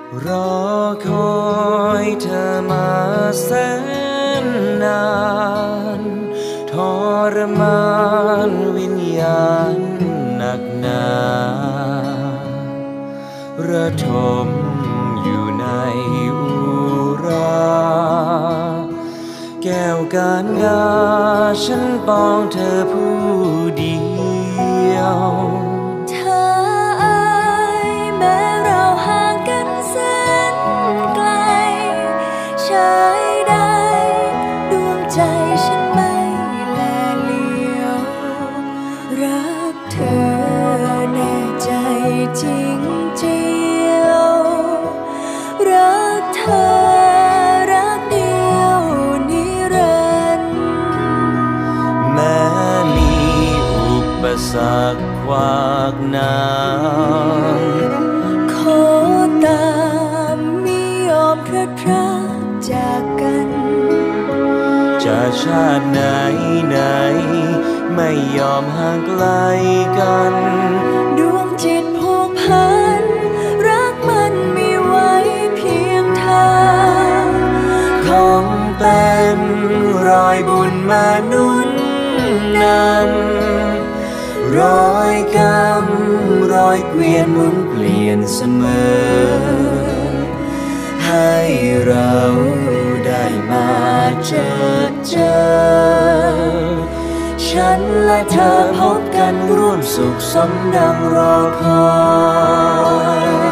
รอคอยเธอมาแสนนานทรมานวิญญาณหนักหนาระทมอยู่ในอุราแก้วการดาฉันปองเธอผู้เดียวเธอเอ่ยแม้เราห่างกันแสนไกลชายใดดวงใจฉันไม่แลเลี้ยวรักเธอแน่ใจจริงเจียวรักเธอรักเดียวนิรันดร์แม้มีอุปสรรคขวากหน้าขอตามไม่ยอมพลัดพรากจากกันจะชาติไหนไหนไม่ยอมห่างไกลกันดวงจิตผูกพันรักมันมีไว้เพียงทางคงเป็นรอยบุญมาหนุนนำรอยกรรมรอยเกวียนหมุนเปลี่ยนเสมอให้เราได้มาเจอฉันและเธอพบกันร่วมสุขสมดังรอคอย